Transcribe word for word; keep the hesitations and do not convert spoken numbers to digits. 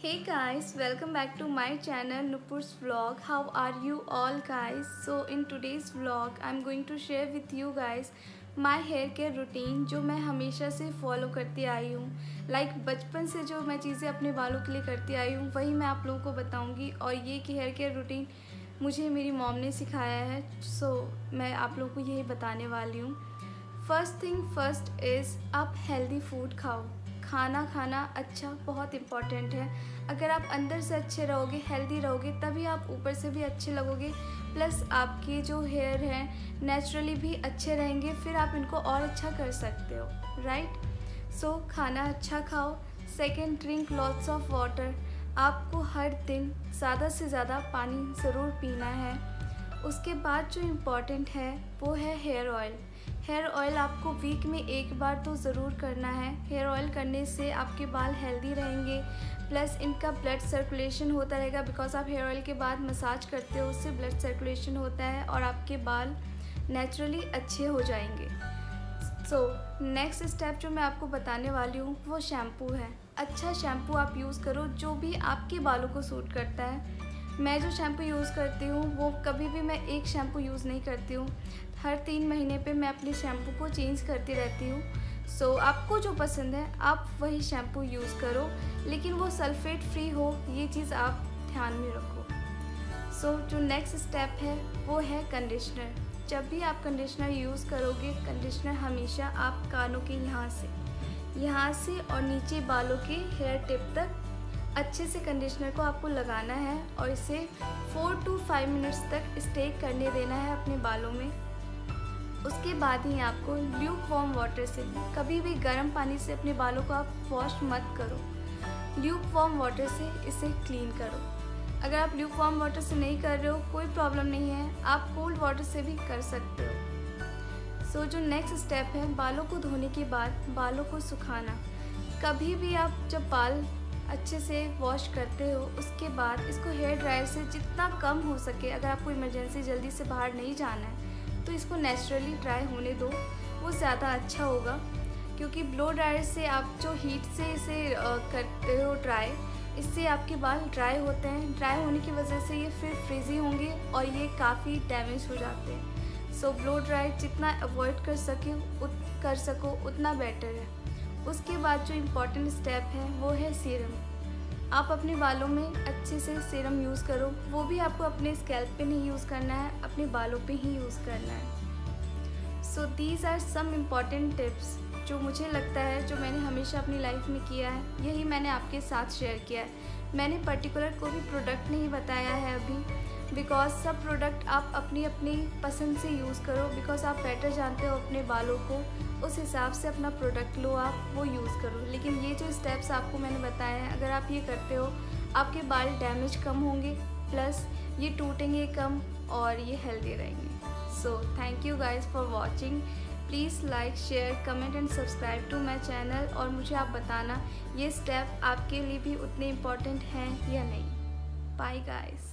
Hey guys, welcome back to my channel Nupur's vlog. How are you all guys? So in today's vlog I'm going to share with you guys my hair care routine जो मैं हमेशा से follow करती आई हूँ. Like like, बचपन से जो मैं चीज़ें अपने बालों के लिए करती आई हूँ वही मैं आप लोगों को बताऊँगी. और ये कि हेयर केयर रूटीन मुझे मेरी मॉम ने सिखाया है, सो so, मैं आप लोगों को यही बताने वाली हूँ. फर्स्ट थिंग फर्स्ट इज़ आप हेल्दी फूड खाओ. खाना खाना अच्छा बहुत इम्पॉर्टेंट है. अगर आप अंदर से अच्छे रहोगे, हेल्दी रहोगे, तभी आप ऊपर से भी अच्छे लगोगे. प्लस आपके जो हेयर हैं नेचुरली भी अच्छे रहेंगे, फिर आप इनको और अच्छा कर सकते हो, राइट. सो खाना अच्छा खाओ. Second, drink lots of water. आपको हर दिन ज़्यादा से ज़्यादा पानी ज़रूर पीना है. उसके बाद जो इम्पॉर्टेंट है वो है हेयर ऑयल. हेयर ऑयल आपको वीक में एक बार तो ज़रूर करना है. हेयर ऑयल करने से आपके बाल हेल्दी रहेंगे, प्लस इनका ब्लड सर्कुलेशन होता रहेगा. बिकॉज आप हेयर ऑयल के बाद मसाज करते हो, उससे ब्लड सर्कुलेशन होता है और आपके बाल नेचुरली अच्छे हो जाएंगे. सो नेक्स्ट स्टेप जो मैं आपको बताने वाली हूँ वो शैम्पू है. अच्छा शैम्पू आप यूज़ करो जो भी आपके बालों को सूट करता है. मैं जो शैम्पू यूज़ करती हूँ वो कभी भी मैं एक शैम्पू यूज़ नहीं करती हूँ. हर तीन महीने पे मैं अपने शैम्पू को चेंज करती रहती हूँ. सो so, आपको जो पसंद है आप वही शैम्पू यूज़ करो, लेकिन वो सल्फेट फ्री हो, ये चीज़ आप ध्यान में रखो. सो so, जो नेक्स्ट स्टेप है वो है कंडीशनर. जब भी आप कंडीशनर यूज़ करोगे, कंडीशनर हमेशा आप कानों के यहाँ से यहाँ से और नीचे बालों के हेयर टिप तक अच्छे से कंडीशनर को आपको लगाना है और इसे फोर टू फाइव मिनट्स तक स्टे करने देना है अपने बालों में. उसके बाद ही आपको ल्यूक वार्म वाटर से, कभी भी गर्म पानी से अपने बालों को आप वॉश मत करो. ल्यूक वार्म वाटर से इसे क्लीन करो. अगर आप ल्यूक वार्म वाटर से नहीं कर रहे हो कोई प्रॉब्लम नहीं है, आप कोल्ड वाटर से भी कर सकते हो. सो so, जो नेक्स्ट स्टेप है बालों को धोने के बाद बालों को सुखाना. कभी भी आप जब बाल अच्छे से वॉश करते हो उसके बाद इसको हेयर ड्रायर से जितना कम हो सके, अगर आपको इमरजेंसी जल्दी से बाहर नहीं जाना है तो इसको नेचुरली ड्राई होने दो, वो ज़्यादा अच्छा होगा. क्योंकि ब्लो ड्रायर से आप जो हीट से इसे करते हो ड्राई, इससे आपके बाल ड्राई होते हैं. ड्राई होने की वजह से ये फिर फ्रीजी होंगे और ये काफ़ी डैमेज हो जाते हैं. सो ब्लो ड्राई जितना अवॉइड कर सके उत कर सको उतना बेटर है. उसके बाद जो इम्पॉर्टेंट स्टेप है वो है सीरम. आप अपने बालों में अच्छे से सीरम यूज़ करो. वो भी आपको अपने स्कैल्प पे नहीं यूज़ करना है, अपने बालों पे ही यूज़ करना है. So these are some important tips जो मुझे लगता है जो मैंने हमेशा अपनी लाइफ में किया है, यही मैंने आपके साथ शेयर किया है. मैंने पर्टिकुलर कोई भी प्रोडक्ट नहीं बताया है अभी, बिकॉज सब प्रोडक्ट आप अपनी अपनी पसंद से यूज़ करो. बिकॉज आप बेटर जानते हो अपने बालों को, उस हिसाब से अपना प्रोडक्ट लो, आप वो यूज़ करो. लेकिन ये जो स्टेप्स आपको मैंने बताए हैं, अगर आप ये करते हो आपके बाल डैमेज कम होंगे, प्लस ये टूटेंगे कम और ये हेल्दी रहेंगे. So thank you guys for watching. Please like, share, comment and subscribe to my channel. और मुझे आप बताना ये स्टेप आपके लिए भी उतने इम्पॉर्टेंट हैं या नहीं. Bye guys.